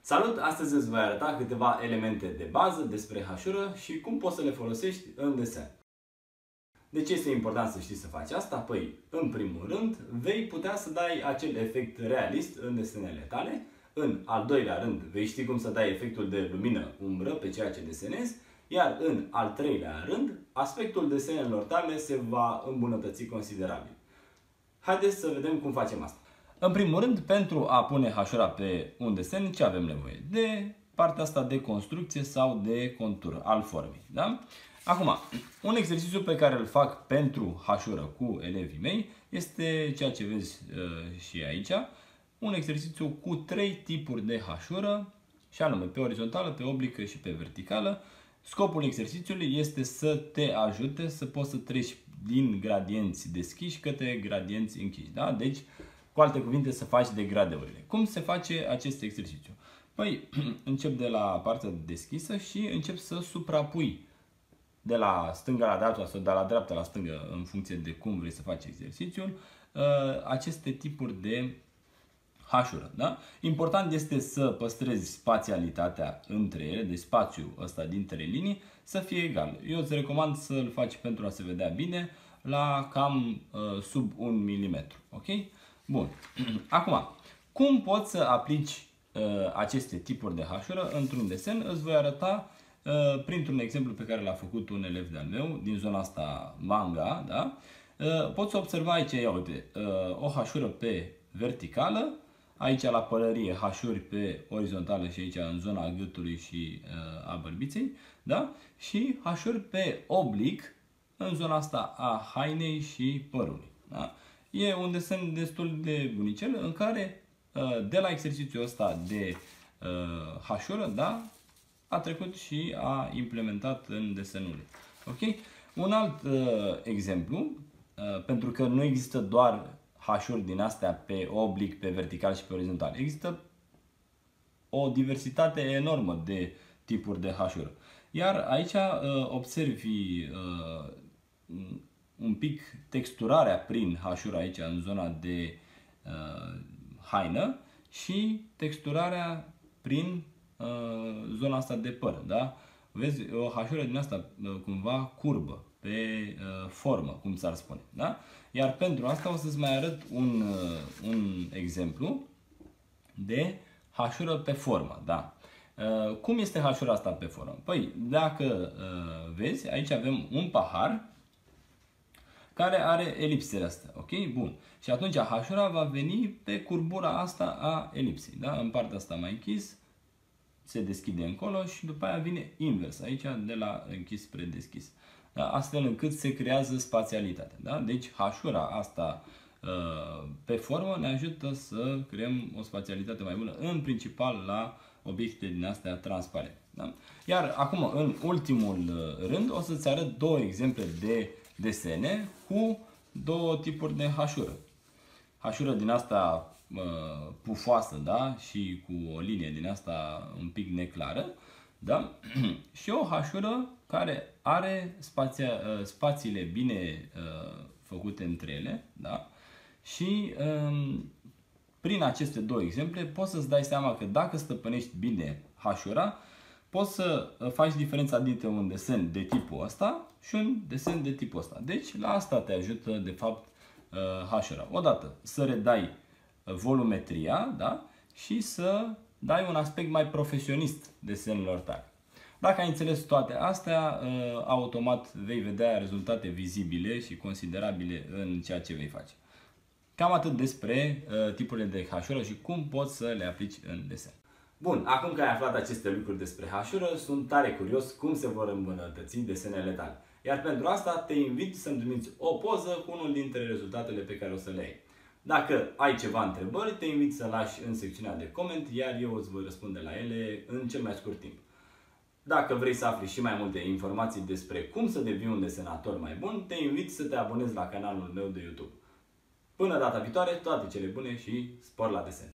Salut! Astăzi îți voi arăta câteva elemente de bază despre hașură și cum poți să le folosești în desen. De ce este important să știi să faci asta? Păi, în primul rând, vei putea să dai acel efect realist în desenele tale. În al doilea rând, vei ști cum să dai efectul de lumină-umbră pe ceea ce desenezi. Iar în al treilea rând, aspectul desenelor tale se va îmbunătăți considerabil. Haideți să vedem cum facem asta. În primul rând, pentru a pune hașura pe un desen, ce avem nevoie? De partea asta de construcție sau de contur al formei. Da? Acum, un exercițiu pe care îl fac pentru hașură cu elevii mei este ceea ce vezi și aici. Un exercițiu cu 3 tipuri de hașură, și anume pe orizontală, pe oblică și pe verticală. Scopul exercițiului este să te ajute să poți să treci din gradienți deschiși către gradienți închiși. Da? Deci, cu alte cuvinte, să faci degradeurile. Cum se face acest exercițiu? Păi, încep de la partea deschisă și încep să suprapui de la stânga la dreapta sau de la dreapta la stângă, în funcție de cum vrei să faci exercițiul, aceste tipuri de hașură. Da? Important este să păstrezi spațialitatea între ele, deci spațiul ăsta dintre linii să fie egal. Eu îți recomand să-l faci pentru a se vedea bine la cam sub 1 mm. Ok? Bun. Acum, cum poți să aplici aceste tipuri de hașură într-un desen? Îți voi arăta printr-un exemplu pe care l-a făcut un elev de-al meu din zona asta manga. Da? Poți observa aici, ia uite, o hașură pe verticală, aici la pălărie hașuri pe orizontală și aici în zona gâtului și a bărbiței, da? Și hașuri pe oblic în zona asta a hainei și părului. Da? E un desen destul de bunicel în care de la exercițiul ăsta de hașură, da, a trecut și a implementat în desenul. Ok? Un alt exemplu, pentru că nu există doar hașuri din astea pe oblic, pe vertical și pe orizontal. Există o diversitate enormă de tipuri de hașură. Iar aici observi un pic texturarea prin hașură aici în zona de haină și texturarea prin zona asta de păr. Da? Vezi o hașură din asta cumva curbă, pe formă, cum s-ar spune. Da? Iar pentru asta o să-ți mai arăt un exemplu de hașură pe formă. Da? Cum este hașura asta pe formă? Păi, dacă vezi, aici avem un pahar care are elipsele astea. Ok? Bun. Și atunci hașura va veni pe curbura asta a elipsei. Da? În partea asta mai închis, se deschide încolo și după aia vine invers, aici de la închis spre deschis. Da? Astfel încât se creează spațialitate. Da? Deci hașura asta pe formă ne ajută să creăm o spațialitate mai bună, în principal la obiecte din astea transparente. Da? Iar acum, în ultimul rând, o să-ți arăt două exemple de desene cu două tipuri de hașură. Hașură din asta pufoasă, da? Și cu o linie din asta un pic neclară, da? Și o hașură care are spațiile bine făcute între ele, da? Și prin aceste două exemple poți să-ți dai seama că dacă stăpânești bine hașura, poți să faci diferența dintre un desen de tipul ăsta și un desen de tipul ăsta. Deci la asta te ajută de fapt hașura. Odată să redai volumetria, da? Și să dai un aspect mai profesionist desenelor tale. Dacă ai înțeles toate astea, automat vei vedea rezultate vizibile și considerabile în ceea ce vei face. Cam atât despre tipurile de hașură și cum poți să le aplici în desen. Bun, acum că ai aflat aceste lucruri despre hașură, sunt tare curios cum se vor îmbunătăți desenele tale. Iar pentru asta te invit să-mi trimiți o poză cu unul dintre rezultatele pe care o să le ai. Dacă ai ceva întrebări, te invit să lași în secțiunea de coment, iar eu îți voi răspunde la ele în cel mai scurt timp. Dacă vrei să afli și mai multe informații despre cum să devii un desenator mai bun, te invit să te abonezi la canalul meu de YouTube. Până data viitoare, toate cele bune și spor la desen!